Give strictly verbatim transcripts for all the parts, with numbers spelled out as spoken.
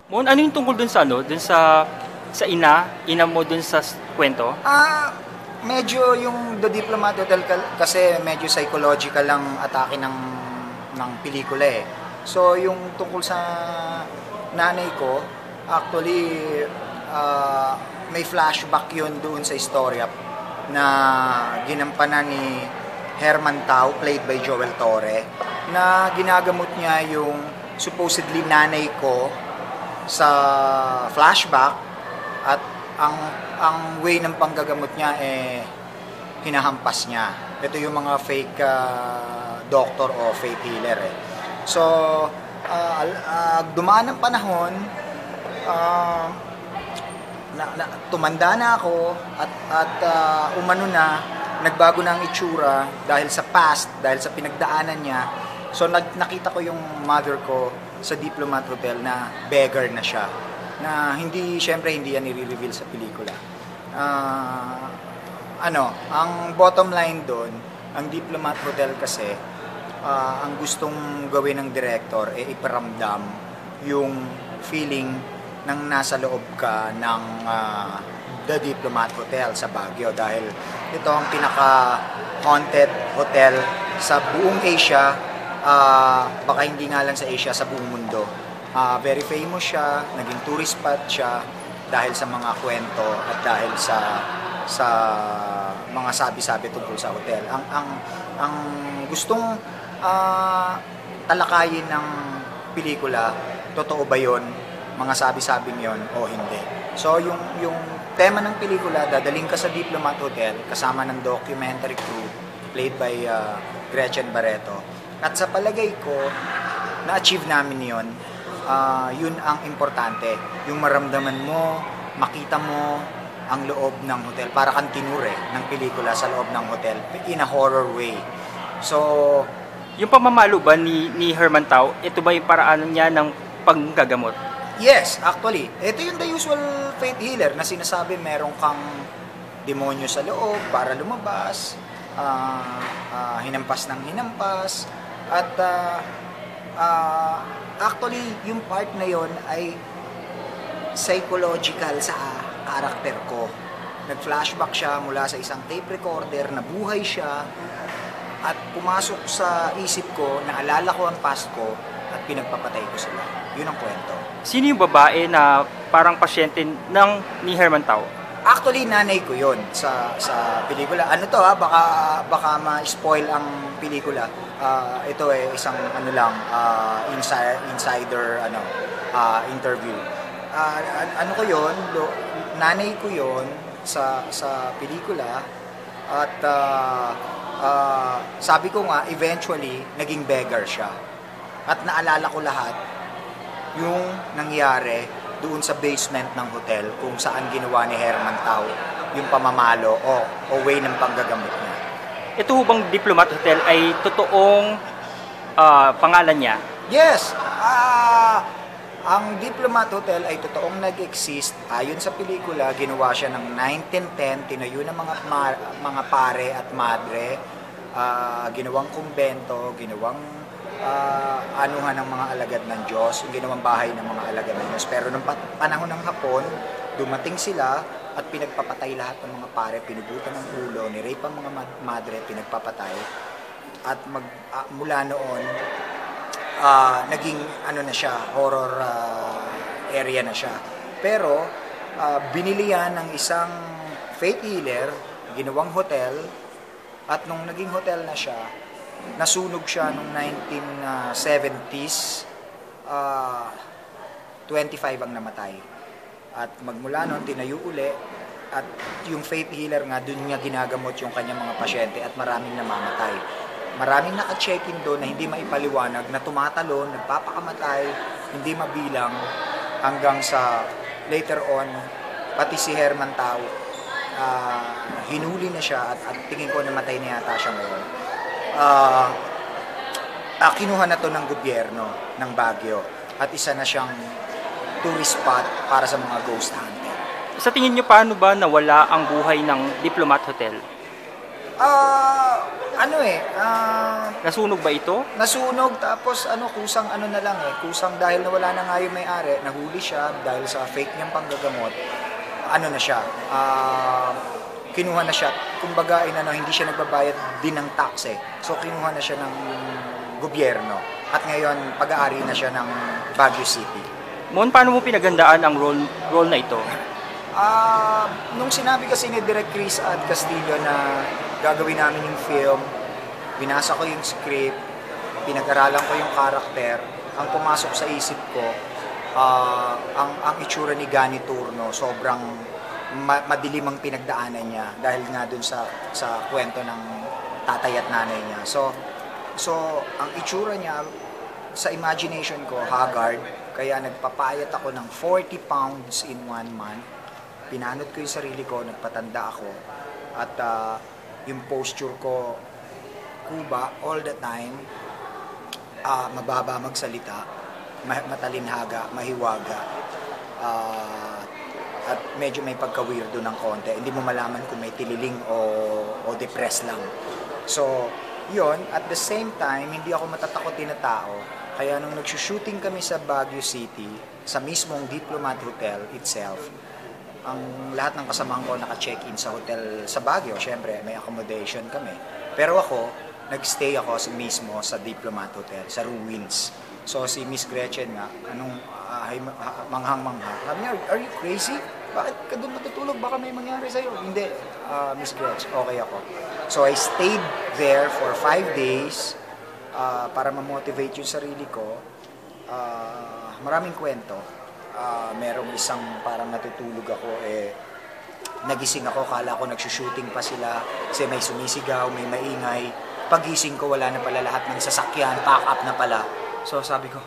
Mon, ano yung tungkol dun sa ano? Dun sa sa ina, ina mo dun sa s- kwento? Ah, medyo yung The Diplomat Hotel ka- kasi medyo psychological lang atake ng ng pelikula eh. So yung tungkol sa nanay ko, actually ah, may flashback yun doon sa istorya na ginampanan ni Herman Tau, played by Joel Torre, na ginagamot niya yung supposedly nanay ko sa flashback at ang ang way ng panggagamot niya eh hinahampas niya. Ito yung mga fake ah, doctor o fake healer eh. So, ah, al- ah, dumaan ng panahon, ah, na, na, tumanda na ako at at ah, umano na nagbago na ang itsura dahil sa past, dahil sa pinagdaanan niya. So nag, nakita ko yung mother ko sa Diplomat Hotel na beggar na siya. Na hindi, syempre hindi yan i-reveal sa pelikula. Ah, ano, ang bottom line doon, ang Diplomat Hotel kasi, ah, ang gustong gawin ng director ay iparamdam yung feeling ng nasa loob ka ng ah, The Diplomat Hotel sa Baguio dahil ito ang pinaka haunted hotel sa buong Asia, ah, baka hindi nga lang sa Asia, sa buong mundo. Ah, very famous siya, naging tourist spot siya dahil sa mga kwento at dahil sa sa mga sabi-sabi tungkol sa hotel. Ang ang ang gustong ah, talakayin ng pelikula, totoo ba 'yon? Mga sabi-sabing 'yon o hindi? So yung yung tema ng pelikula, dadaling ka sa Diplomat Hotel kasama ng documentary crew played by ah, Gretchen Barreto. At sa palagay ko, na-achieve namin 'yon. Ah, yun ang importante. Yung maramdaman mo, makita mo ang loob ng hotel. Para kang tinure ng pelikula sa loob ng hotel in a horror way. So, Yung pamamalo ba ni, ni Herman Tau, ito ba yung paraan niya ng panggagamot? yes, actually, ito yung the usual faith healer na sinasabi meron kang demonyo sa loob para lumabas, ah, ah, hinampas ng hinampas, at ah, ah, actually, yung part na yon ay psychological sa karakter ko. Nag-flashback siya mula sa isang tape recorder, nabuhay siya, at pumasok sa isip ko, naalala ko ang past ko, at pinagpapatay ko sila. Yun ang kwento. Sino yung babae na parang pasyente ng ni Herman Tau? Actually, nanay ko yon sa sa pelikula. Ano to ha, baka baka ma-spoil ang pelikula. Ah, ito eh isang ano lang, ah, insider insider ano, ah, interview. Ah, an- ano ko yon, lo- nanay ko yon sa sa pelikula at ah, ah, sabi ko nga eventually naging beggar siya. At naalala ko lahat yung nangyari doon sa basement ng hotel kung saan ginawa ni Herman Tau yung pamamalo o, o way ng panggagamot niya. Ito ho bang Diplomat Hotel ay totoong ah, pangalan niya? Yes! Ah, ang Diplomat Hotel ay totoong nag-exist. Ayon sa pelikula, ginawa siya ng nineteen ten, tinayo ng mga, ma- mga pare at madre, ah, ginawang kumbento, ginawang ah, anuhan ng mga alagad ng Diyos, yung ginawang bahay ng mga alagad ng Diyos. Pero nung pat- panahon ng Hapon, dumating sila at pinagpapatay lahat ng mga pare, pinubutan ng ulo, nirape ang mga mad- madre, pinagpapatay. At mag, ah, mula noon, ah, naging ano na siya, horror ah, area na siya. Pero ah, binili yan ng isang faith healer, ginawang hotel, at nung naging hotel na siya, nasunog siya noong nineteen seventies, ah, twenty-five ang namatay. At magmula noon, tinayo uli, at yung faith healer nga, dun niya ginagamot yung kanyang mga pasyente at maraming namamatay. Maraming naka-check-in doon na hindi maipaliwanag, na tumatalon, nagpapakamatay, hindi mabilang, hanggang sa later on, pati si Herman Tau, ah, hinuli na siya at, at tingin ko namatay na yata siya ngayon. Ah, ah, kinuha na to ng gobyerno ng Baguio at isa na siyang tourist spot para sa mga ghost hunter. Sa tingin niyo paano ba nawala ang buhay ng Diplomat Hotel? Ah, ano eh, ah, Nasunog ba ito? nasunog tapos ano, kusang ano na lang eh, kusang dahil nawala na nga yung may-ari, nahuli siya dahil sa fake niyang panggagamot, ano na siya, ah, kinuha na siya, kumbaga in, ano, hindi siya nagbabayad din ng tax eh. So kinuha na siya ng gobyerno at ngayon pag-aari na siya ng Baguio City. Mon, paano mo pinagandaan ang role role na ito? Ah, nung sinabi kasi ni Direk Chris at Castillo na gagawin namin yung film, binasa ko yung script, pinag-aralan ko yung karakter, ang pumasok sa isip ko, ah, ang ang itsura ni Gani Turno, sobrang ma- madilim ang pinagdaanan niya dahil nga dun sa sa kwento ng tatay at nanay niya. So so ang itsura niya sa imagination ko, haggard, kaya nagpapayat ako ng forty pounds in one month. Pinanod ko yung sarili ko, nagpatanda ako, at uh, yung posture ko, kuba, all the time, uh, mababa magsalita, ma- matalinhaga, mahiwaga, uh, at medyo may pagka-weirdo ng konti. Hindi mo malaman kung may tililing o, o depressed lang. So, yon, at the same time, hindi ako matatakotin na tao. Kaya nung nagsushooting kami sa Baguio City, sa mismong Diplomat Hotel itself, ang lahat ng kasamahan ko naka-check-in sa hotel sa Baguio. Siyempre, may accommodation kami. Pero ako, nag-stay ako sa mismo sa Diplomat Hotel, sa Ruins. So, si Miss Gretchen nga, anong uh, manghang-mangha, sabi niya, are you crazy? Bakit ka doon matutulog? Baka may mangyari sa'yo. Hindi, uh, Miss Gretchen, okay ako. So, I stayed there for five days uh, para ma-motivate yung sarili ko. Uh, maraming kwento. Uh, merong isang parang natutulog ako, eh, nagising ako, kala ko nagsushooting pa sila kasi may sumisigaw, may maingay. Pagising ko, wala na pala lahat ng sasakyan, pack up na pala. So sabi ko,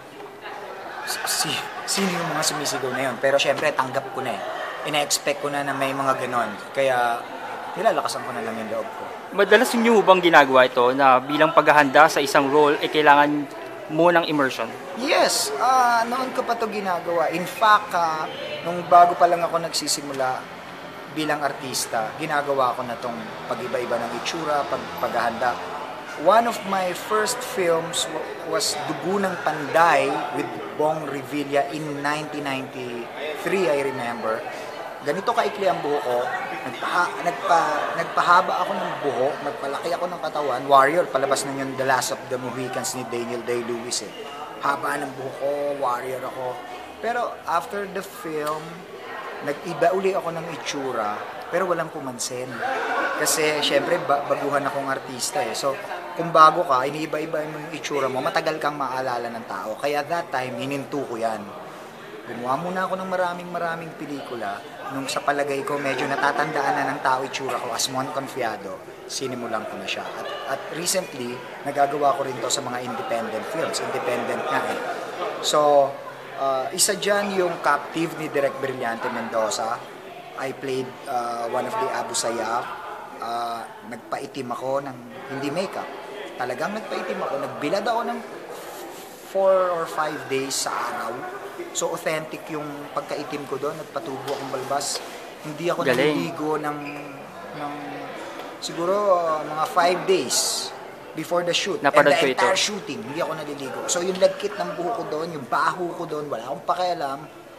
si, sino yung mga sumisigaw na yun? Pero syempre, tanggap ko na eh. Ina-expect ko na na may mga ganon. Kaya nilalakasan ko na lang yung loob ko. Madalas niyo bang ginagawa ito na bilang paghahanda sa isang role, eh kailangan mo ng immersion? Yes, uh, noon ko pa to ginagawa. In fact, uh, nung bago pa lang ako nagsisimula bilang artista, ginagawa ko na tong pag-iba-iba ng itsura, pag paghahanda. One of my first films was Dugo ng Panday with Bong Revilla in nineteen ninety-three, I remember. Ganito kaikli ang buhok ko. Nagpa, nagpa, nagpahaba ako ng buhok, nagpalaki ako ng katawan. Warrior, palabas na yun The Last of the Mohicans ni Daniel Day-Lewis eh. Haba ng buhok ko, warrior ako. Pero after the film, nag-iba uli ako ng itsura, pero walang pumansin. Kasi syempre, ba- baguhan akong artista eh. So, kung bago ka, iniiba-iba mo yung itsura mo, matagal kang maalala ng tao. Kaya that time, hininto ko yan. Gumawa muna ako ng maraming maraming pelikula. Nung sa palagay ko, medyo natatandaan na ng tao itsura ko as Mon Confiado, sinimulan ko na siya. At, at recently, nagagawa ko rin to sa mga independent films. Independent nga eh. So, uh, isa dyan yung Captive ni Direk Brillante Mendoza. I played uh, one of the Abu Sayyaf. Uh, nagpaitim ako ng hindi makeup. Talagang nagpaitim ako. Nagbilad ako ng four or five days sa araw. So authentic yung pagkaitim ko doon, nagpatubo akong balbas. Hindi ako Galing. naliligo ng, ng siguro uh, mga five days before the shoot. Napanood And the ko ito. entire shooting, hindi ako naliligo. So yung lagkit ng buho ko doon, yung baho ko doon, wala akong pakialam.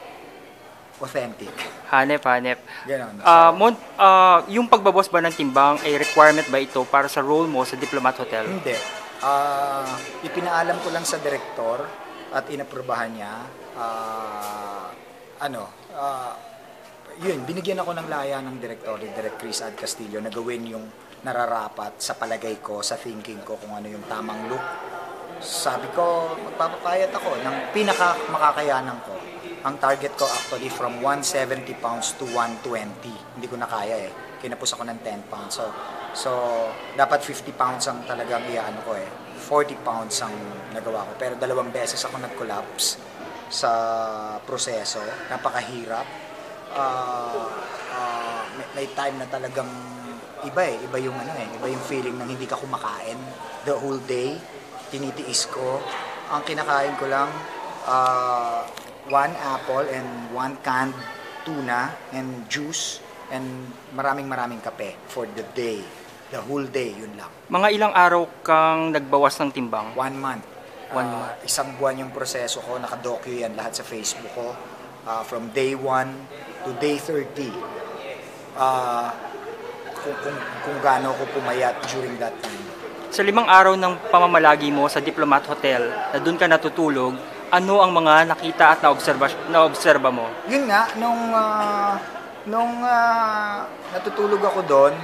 Authentic. Hanep, hanep. Ganon. So, Ah, Mon, ah, yung pagbabos ba ng timbang, ay requirement ba ito para sa role mo sa Diplomat Hotel? Hindi. Ah, ipinaalam ko lang sa direktor at inaprubahan niya. Ah, ano, ah, yun, binigyan ako ng laya ng direktor, ni Direk Chris Ad Castillo, na gawin yung nararapat sa palagay ko, sa thinking ko, kung ano yung tamang look. Sabi ko, magpapakayat ako ng pinaka makakayanan ko. Ang target ko actually from one seventy pounds to one twenty. Hindi ko na kaya eh. Kinapos ako ng ten pounds. So, so dapat fifty pounds ang talagang iyaano ko eh. forty pounds ang nagawa ko. Pero dalawang beses ako nag-collapse sa proseso. Napakahirap. Uh, uh, may, may time na talagang iba eh. Iba yung ano eh. Iba yung feeling ng hindi ka kumakain the whole day. Tinitiis ko. Ang kinakain ko lang, uh, one apple and one canned tuna and juice and maraming maraming kape for the day. The whole day, yun lang. Mga ilang araw kang nagbawas ng timbang? One month. One Ah, month. Isang buwan yung proseso ko, nakadocue yan lahat sa Facebook ko. Ah, from day one to day thirty. Ah, kung, kung, kung gaano ko pumayat during that time. Sa limang araw ng pamamalagi mo sa Diplomat Hotel na doon ka natutulog, ano ang mga nakita at naobserba, naobserba mo? Yun nga, nung, ah, nung ah, natutulog ako doon,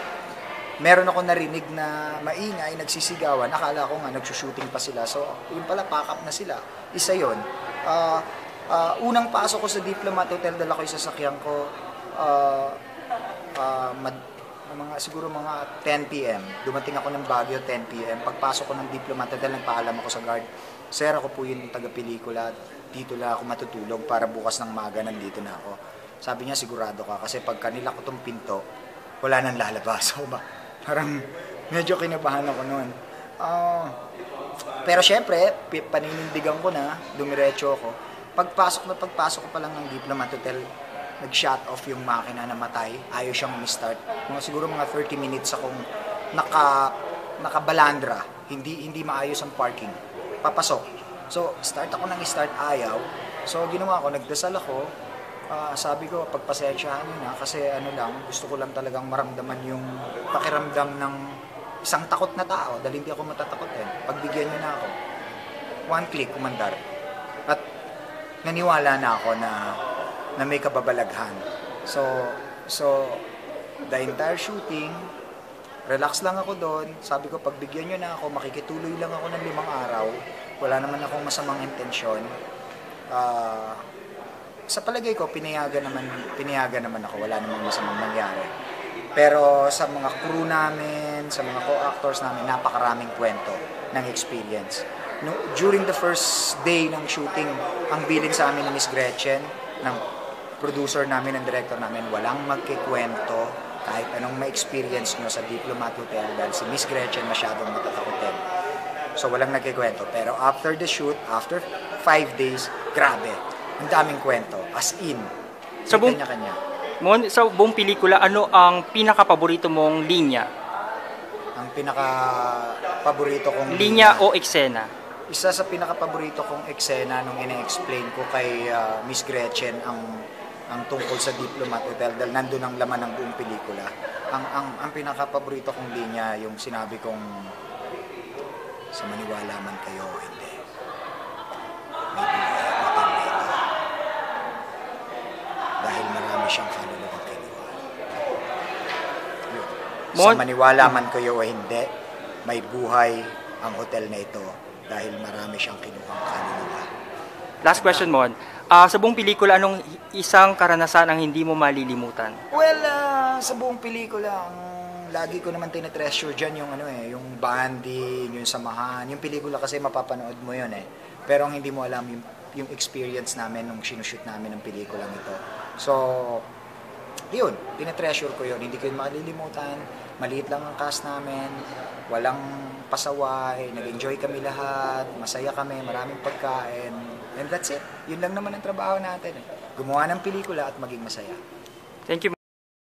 meron ako narinig na maingay, nagsisigawan. Akala ko nga nagsushooting pa sila. So, yun pala, pack up na sila. Isa yun. Ah, ah, unang pasok ko sa Diplomat Hotel, dala ko yung sasakyan ko. ah, ah, mad- mga, siguro mga ten p m Dumating ako ng Baguio, ten p m Pagpasok ko ng Diplomat Hotel, nagpaalam ako sa guard. Sir, ako po yung taga-pelikula. Dito lang ako matutulog para bukas ng maga nandito na ako. Sabi niya, sigurado ka. Kasi pag kanila ko tong pinto, wala nang lalabas. So, ba, parang medyo kinabahan ako noon. Ah, pero syempre, pi- paninindigan ko na, dumiretso ako. Pagpasok na pagpasok ko pa lang ng Diplomat Hotel, nag-shut off yung makina na matay. Ayaw siyang umistart. Mga siguro mga thirty minutes akong naka, nakabalandra. Hindi, hindi maayos ang parking. Papasok. So, start ako ng start, ayaw. So, ginawa ko, nagdasal ako. Ah, sabi ko, pagpasensyahan nyo na kasi ano lang, gusto ko lang talagang maramdaman yung pakiramdam ng isang takot na tao dahil hindi ako matatakotin. Pagbigyan nyo na ako. One click, kumandar. At naniwala na ako na na may kababalaghan. So, so the entire shooting, relax lang ako doon. Sabi ko, pagbigyan nyo na ako, makikituloy lang ako ng limang araw. Wala naman akong masamang intensyon. Ah... Sa palagay ko, pinayagan naman, pinayagan naman ako. Wala namang masamang nangyari. Pero sa mga crew namin, sa mga co-actors namin, napakaraming kwento ng experience. No, during the first day ng shooting, ang billing sa amin ni Miss Gretchen, ng producer namin, ng director namin, walang magkikwento kahit anong ma-experience nyo sa Diplomat Hotel dahil si Miss Gretchen masyadong matatakotin. So walang nagkikwento. Pero after the shoot, after five days, grabe. Ang daming kwento, as in, Sa buong- kanya-kanya. Mon, sa buong pelikula, ano ang pinaka-paborito mong linya? Ang pinaka-paborito kong Linya o eksena? Isa sa pinaka-paborito kong eksena nung ina-explain ko kay ah, Miss Gretchen ang ang tungkol sa Diplomat Hotel dahil nandun ang laman ng buong pelikula. Ang ang ang pinaka-paborito kong linya yung sinabi kong sa maniwala man kayo o hindi. May buhay ang hotel na ito. Dahil marami siyang kaluluwang kinuha. Yun. Sa Mon- maniwala man kayo o hindi, may buhay ang hotel na ito dahil marami siyang kinuhang kaluluwa. Last question, Mon. Ah, sa buong pelikula, anong isang karanasan ang hindi mo malilimutan? Well, ah, sa buong pelikula, ang lagi ko naman tinetreasure dyan yung ano eh, yung bonding, yung samahan. Yung pelikula kasi mapapanood mo yun eh. Pero ang hindi mo alam yung, yung experience namin nung sinushoot namin ng pelikulang ito. So, yun, tinetreasure ko yun. Hindi ko yun makalilimutan. Maliit lang ang cast namin. Walang pasaway. Nag-enjoy kami lahat. Masaya kami. Maraming pagkain. And that's it. Yun lang naman ang trabaho natin eh. Gumawa ng pelikula at maging masaya. Thank you.